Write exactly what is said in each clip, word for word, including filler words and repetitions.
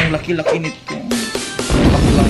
Ang laki-laki nito. Baklang.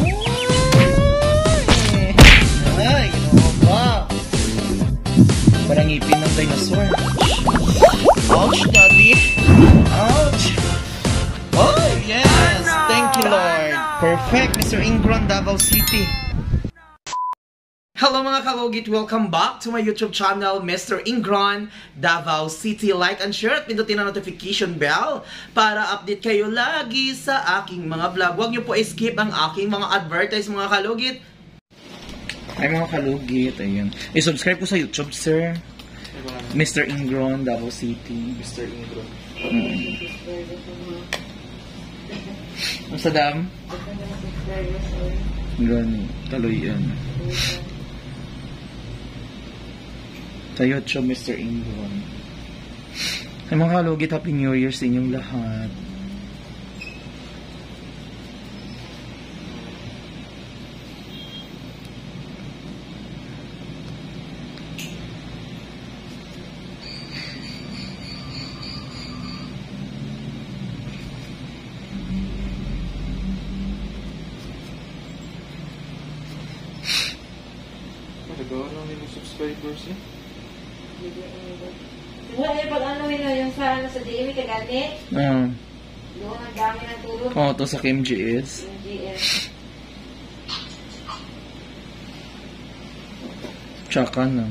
Ay, ginawa ba? Parang ngipin ng dinosaur. Ouch, daddy. Ouch. Oh, yes. Thank you, Lord. Perfect, Mister Ingrown, Davao City. Hello mga kalugit! Welcome back to my YouTube channel, Mister Ingrown, Davao City. Like and share at pindutin ang notification bell para update kayo lagi sa aking mga vlog. Huwag niyo po skip ang aking mga advertise mga kalugit. Ay mga kalugit, ayun. I-subscribe po sa YouTube, sir. Mister Ingrown, Davao City. Mister Ingrown. Hmm. Ang sadam? Ingrown, taloy yan. Sa YouTube, Mister Ingrown. Ay mga kalugit, Happy New Year sa inyong lahat. Nagawa lang yung subscribers eh. Wala yung pag-ano yun yung sa, sa D M kaganit. Ah. Doon ang dami ng tulog. Oo, ito sa M G S. M G S. Tsaka na.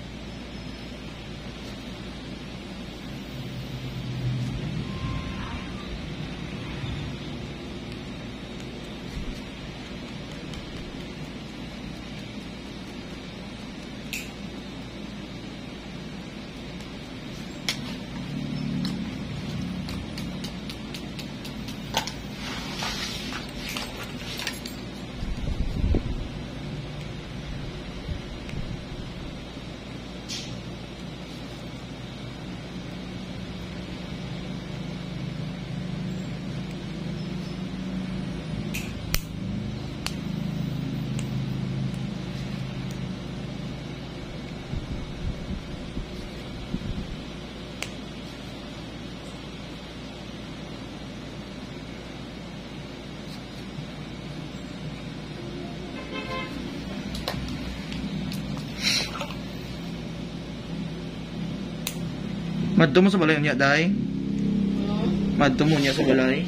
Madto mo sa balay niya, day? Madto mo niya sa balay?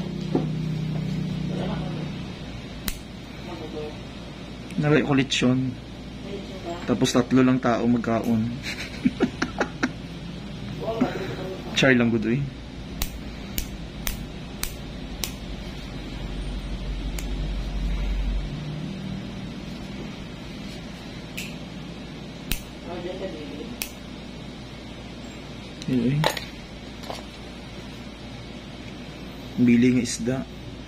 Naray kulit yun. Tapos tatlo lang tao magkaon. Char lang good eh. Yun eh. Bili ng isda.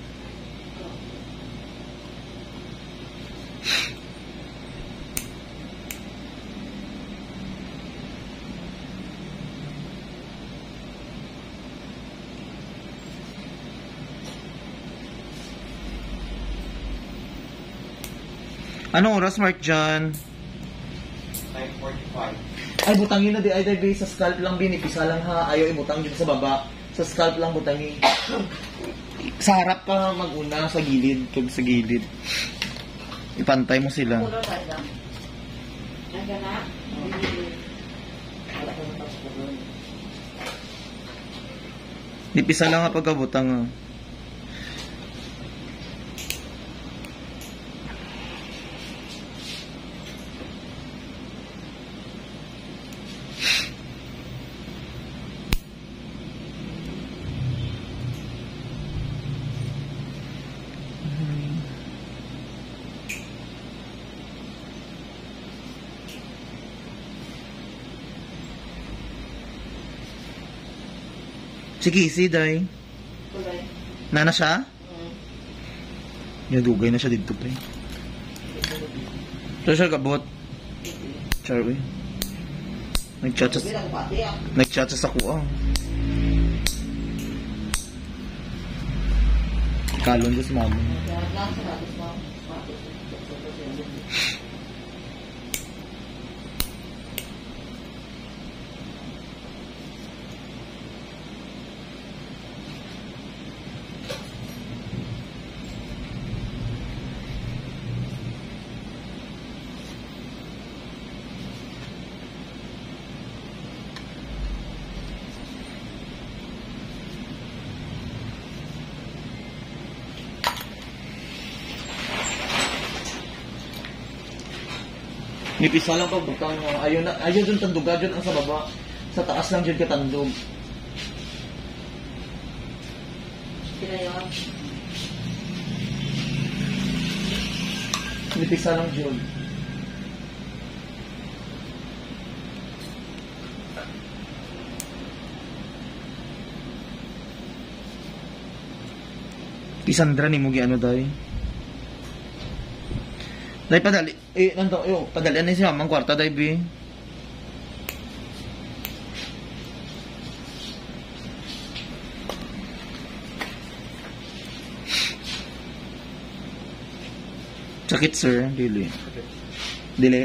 Anong oras, Mark John? nine forty-five. Ay, butangin na di ay di sa scalp lang binipisa lang ha. Ayaw ibutang dito sa baba. Sa scalp lang butangin. Sa harap ka maguna, sa gilid. Kag sa gilid. Ipantay mo sila. Dipisa lang nga pagkabutang ha. Sige, si Day. Nana siya? Mm. Yadugay na siya dito pa eh. So siya kabot. Sherwin. Nag-chat sa... Nag-chat sa kuha. Kalon doon sa mama. Nipisa lang pag butang mo. Ayun na, ayun dun tanduga dun ang sa baba. Sa taas lang dyan katandog. Sila yun. Nipisa lang dyan. Isandra ni Mugi ano daw eh. Dahil padali, eh, nanto, yo, padali, ano si mamang kwarta, dahil, bi? Sakit, sir, dili. Dili.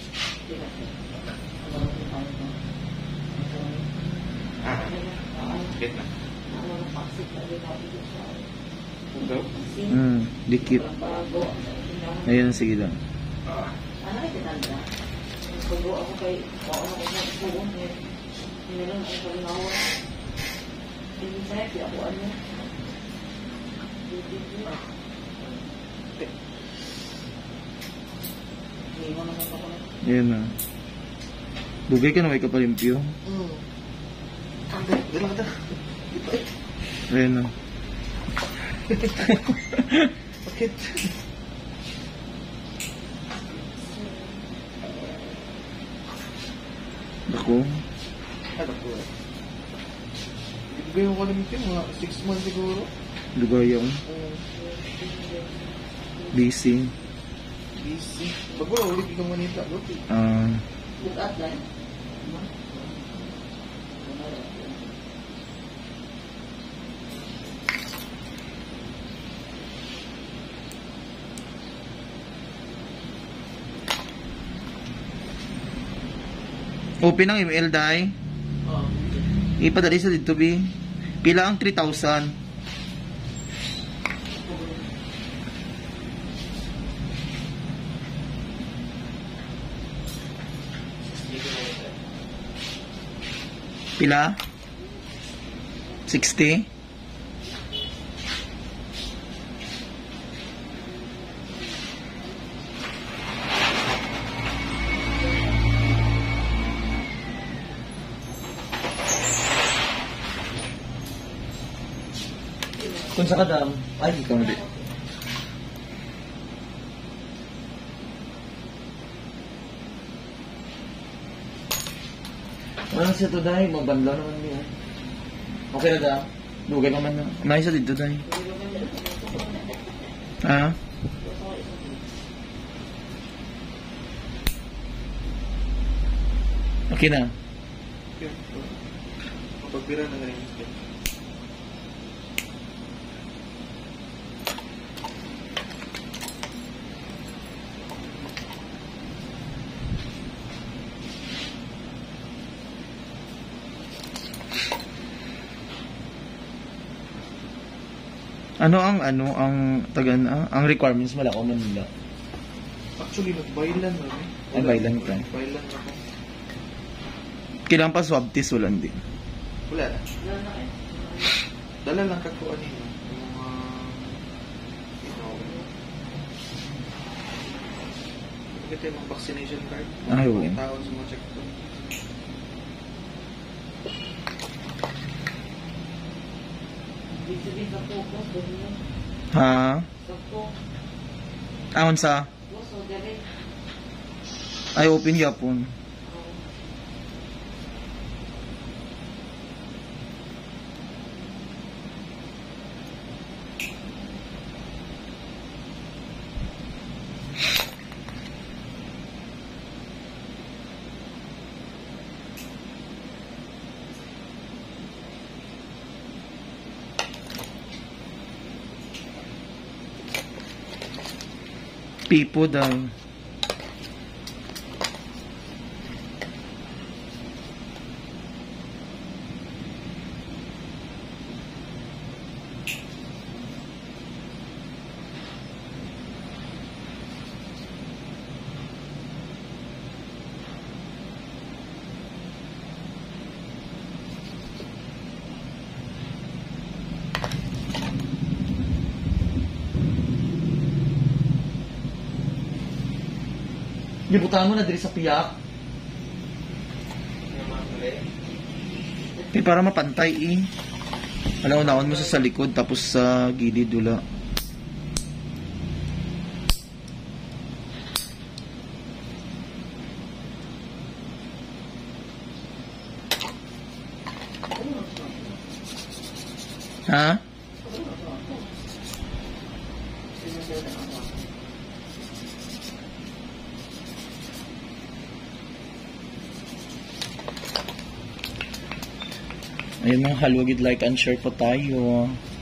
Ah, sakit na. Ito? Hmm, dikit. Ayun, sige lang. Ano ay tinanda? Pag-go ako kay... Oo, ako kay Pugon. Meron ako kay Nawa. Hindi sa'yo, di ako ano. Hindi mo naman ako na. Ayun na. Bugay ka na may kapalimpyo. Hmm. Kanda, dala ka. Ayun na. Sakit. Ako. Ano po eh? Ibigay mo ka namin mga six months siguro. Lugay ako. Busy. Busy. Bago na ulit ikang manita. Buti. Ah. Bukat lang. Open ang email, dai. Oo. Ipadali sa dito, bi. Pila ang three thousand? Pila? sixty? Kung sa kadam, ay, ikaw na di. Ano siya to, dahil? Magbanlaw naman niya. Okay na, da? Lugay naman na. May isa dito, dahil. Ha? Okay na. Kapag pira na ganyan. Ano ang ano ang taga na ang requirements malakaw man nila? Actually, nag-bailan na eh. Ay, bailan ka. Bailan ako. Kailangan pa swab test wala din. Wala na. Dala lang kakuan nila. Yung mga... Ito yung mga vaccination card. Ay, oo. Tawag sa mga check ko. Sabihin sa Pugo, ganyan. Ha? Sa Pugo. Ahon sa So, direct. ay open yapon. Pipo daw. Gibutan mo na diri sa piyak. Eh, para mapantay eh. Alaw-naon mo sa sa likod tapos sa gilid dula. Ha? Ayun mga halugid, like and share po tayo.